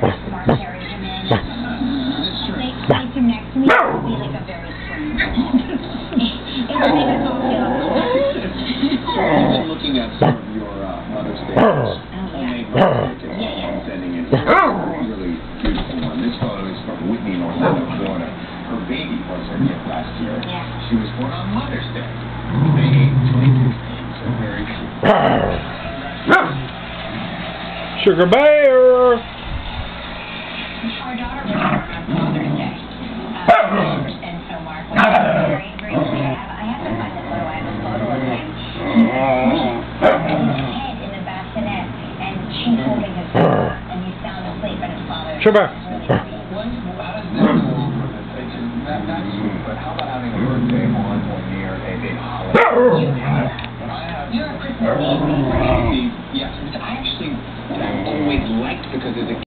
smart carries him in. They place him next to me. It would be like a very strange. It would make us all feel So you've been looking at some of your Mother's Day homemade Mother's Day tickets and sending in really beautiful one. This photo is from Whitney, North Florida. Her baby was her gift last year. Yeah. She was born on Mother's Day, May 8th, 2016. So very cool. Sugar Bear! Our daughter was born on Father's Day. And so Mark was very, very sweet. I have to find the photo. I have a photo of him. And his head in the bassinet, and she's holding his head, and he's sound asleep, and his father. Sugar. That's sweet, but how about having a birthday on or near a big holiday? You're a Christmas Eve. Yes, I actually always liked, because as a